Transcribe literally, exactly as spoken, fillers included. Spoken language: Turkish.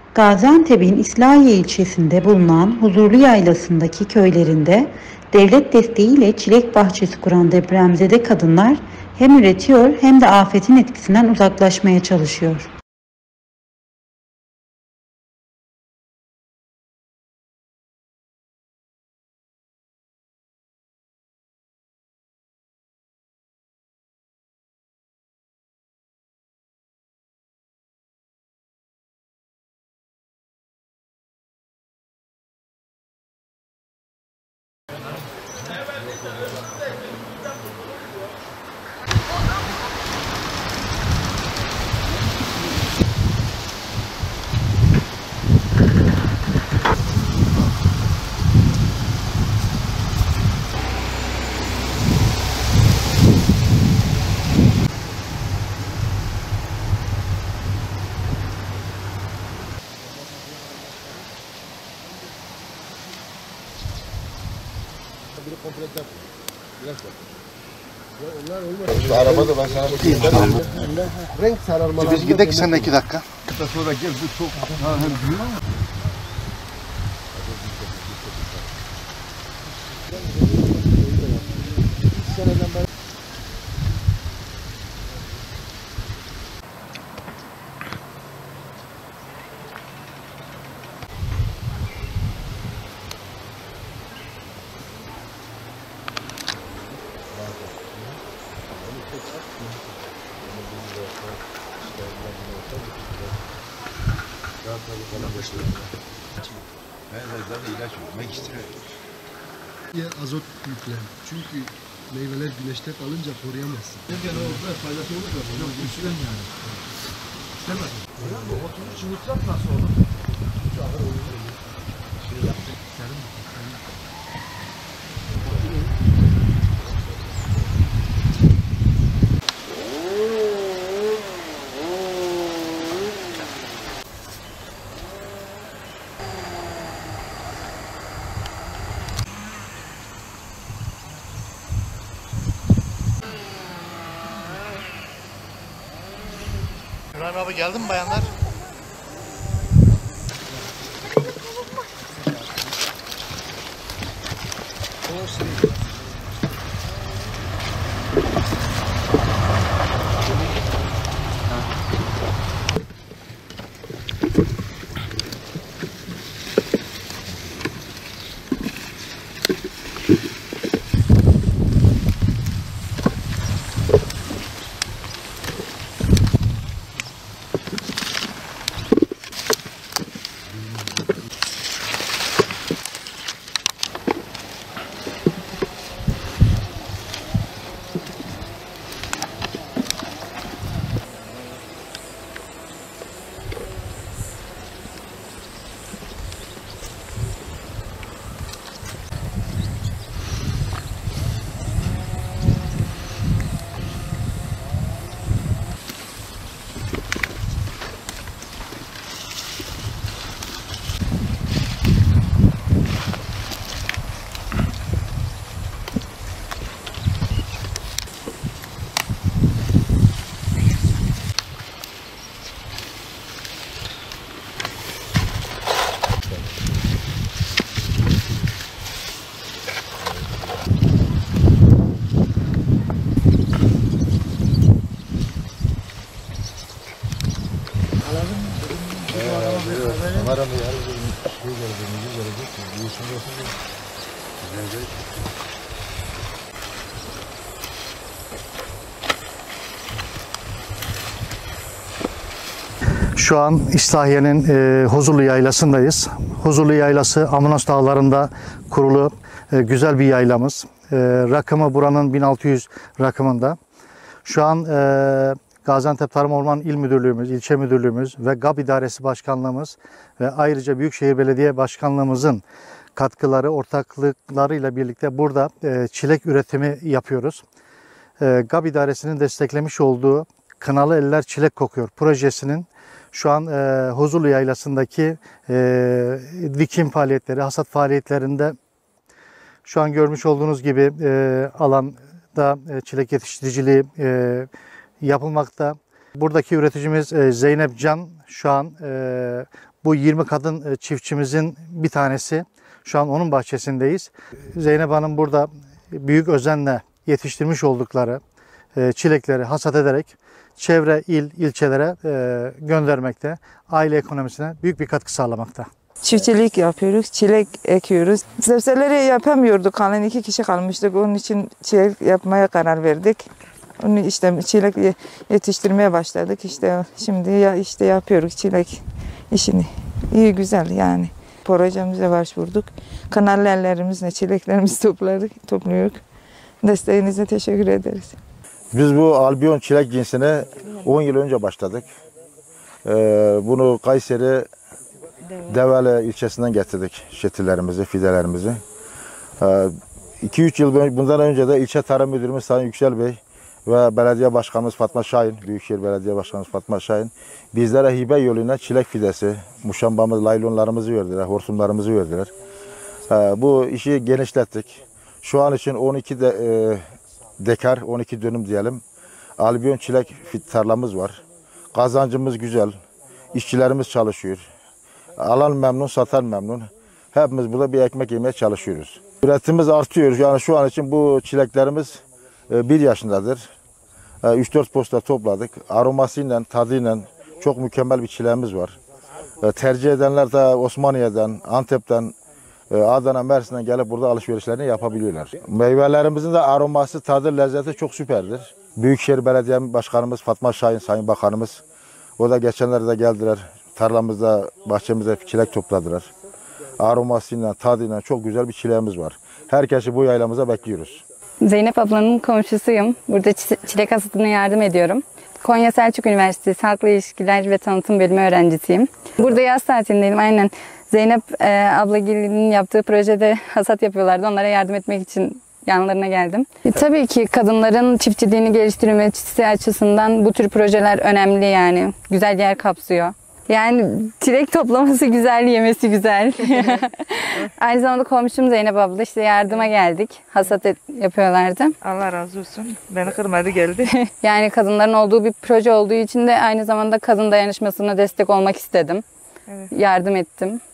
Gaziantep'in İslahiye ilçesinde bulunan Huzurlu Yaylası'ndaki köylerinde devlet desteğiyle çilek bahçesi kuran depremzede kadınlar hem üretiyor hem de afetin etkisinden uzaklaşmaya çalışıyor. Biri komple tak. Biraz bak. Ya onlar olmaz. Şu arabada ben sana bakayım. Renk sararmaları. Biz gidelim sen iki dakika. Kısa sonra gel bu çok ha, hem büyük. Bir seneden beri Ben de zaten ilaç vermek istiyorum. azot yüklen. Çünkü meyveler güneşte kalınca koruyamazsın. Yani o biraz faydası olur da. Yok, güçlen yani. İstemez. Öyle mi? otuz üç yumurtlar nasıl olur? Şu ağır olur. Şey yaptık. Serin mi? İbrahim abi geldi mi bayanlar? Kameranı yarın bir şey gelecek, müzik gelecek. Bu işin olsun diye. Gelecek. Şu an İslahiye'nin e, Huzurlu Yaylası'ndayız. Huzurlu Yaylası Amanos Dağları'nda kurulu e, güzel bir yaylamız. E, rakımı buranın bin altı yüz rakımında. Şu an e, Gaziantep Tarım Orman İl Müdürlüğümüz, İlçe Müdürlüğümüz ve G A B İdaresi Başkanlığımız ve ayrıca Büyükşehir Belediye Başkanlığımızın katkıları, ortaklıklarıyla birlikte burada e, çilek üretimi yapıyoruz. E, G A B İdaresi'nin desteklemiş olduğu Kınalı Eller Çilek Kokuyor projesinin şu an e, Huzurlu Yaylası'ndaki e, dikim faaliyetleri, hasat faaliyetlerinde şu an görmüş olduğunuz gibi e, alanda e, çilek yetiştiriciliği e, yapılmakta. Buradaki üreticimiz e, Zeynep Can şu an e, bu yirmi kadın e, çiftçimizin bir tanesi. Şu an onun bahçesindeyiz. Zeynep Hanım burada büyük özenle yetiştirmiş oldukları e, çilekleri hasat ederek çevre il, ilçelere e, göndermekte, aile ekonomisine büyük bir katkı sağlamakta. Çiftçilik yapıyoruz, çilek ekiyoruz. Sebzeleri yapamıyorduk, halen iki kişi kalmıştık. Onun için çilek yapmaya karar verdik. Onu işte çilek yetiştirmeye başladık. İşte şimdi ya işte yapıyoruz çilek işini. İyi güzel yani. Projemize başvurduk. Kanallı ellerimizle çileklerimizi topladık, topluyoruz. Desteğinize teşekkür ederiz. Biz bu albiyon çilek cinsine on yıl önce başladık. Ee, bunu Kayseri Develi ilçesinden getirdik şetillerimizi, fidelerimizi. iki üç yıl bundan önce de ilçe tarım müdürümüz Sayın Yüksel Bey ve belediye başkanımız Fatma Şahin, Büyükşehir Belediye Başkanımız Fatma Şahin bizlere hibe yoluyla çilek fidesi, muşambamız, laylonlarımızı verdiler, hortumlarımızı verdiler. Bu işi genişlettik. Şu an için on iki de, e, dekar, on iki dönüm diyelim. Albiyon çilek tarlamız var. Kazancımız güzel. İşçilerimiz çalışıyor. Alan memnun, satan memnun. Hepimiz burada bir ekmek yemeye çalışıyoruz. Üretimimiz artıyor. Yani şu an için bu çileklerimiz bir yaşındadır. üç dört posta topladık. Aromasıyla, tadıyla çok mükemmel bir çileğimiz var. Tercih edenler de Osmaniye'den, Antep'ten, Adana, Mersin'den gelip burada alışverişlerini yapabiliyorlar. Meyvelerimizin de aroması, tadı, lezzeti çok süperdir. Büyükşehir Belediye Başkanımız Fatma Şahin, Sayın Bakanımız, o da geçenlerde geldiler. Tarlamızda, bahçemizde çilek topladılar. Aromasıyla, tadıyla çok güzel bir çileğimiz var. Herkesi bu yaylamıza bekliyoruz. Zeynep ablanın komşusuyum. Burada çilek hasadına yardım ediyorum. Konya Selçuk Üniversitesi Halkla İlişkiler ve Tanıtım Bölümü öğrencisiyim. Burada yaz tatilindeyim aynen. Zeynep e, ablagilinin yaptığı projede hasat yapıyorlardı. Onlara yardım etmek için yanlarına geldim. E, tabii ki kadınların çiftçiliğini geliştirmesi açısından bu tür projeler önemli yani. Güzel yer kapsıyor. Yani çilek toplaması güzel, yemesi güzel. Aynı zamanda komşum Zeynep abla işte yardıma geldik. Hasat et, yapıyorlardı. Allah razı olsun. Beni kırmadı geldi. Yani kadınların olduğu bir proje olduğu için de aynı zamanda kadın dayanışmasına destek olmak istedim. Evet. Yardım ettim.